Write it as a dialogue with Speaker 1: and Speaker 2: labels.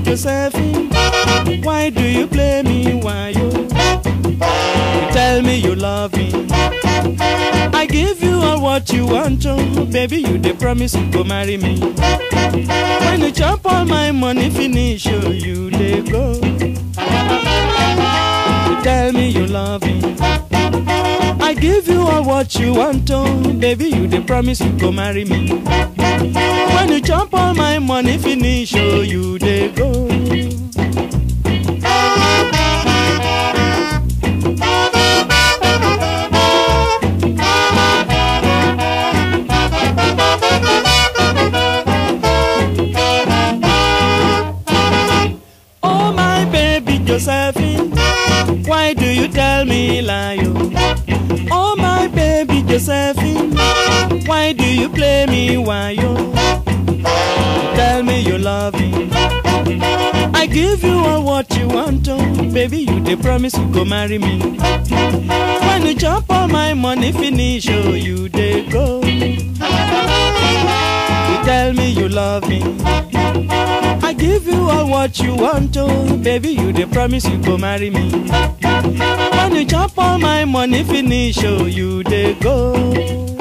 Speaker 1: Josephine, why do you play me? Why you tell me you love me? I give you all what you want, oh baby, you dey promise you go marry me. When you chop all my money finish, oh you dey go. You tell me you love me. I give you all what you want, oh baby, you dey promise you go marry me. When you chop all my money finish, oh you dey go. Oh my baby Josephine, why do you tell me lie? Oh my baby Josephine, why do you play me? Why you tell me you love me? I give you all what you want, oh baby, you dey promise you go marry me. When you chop all my money finish, oh you dey go. You tell me you love me. I give you all what you want, oh baby, you dey promise you go marry me. When you chop all my money finish, oh you dey go.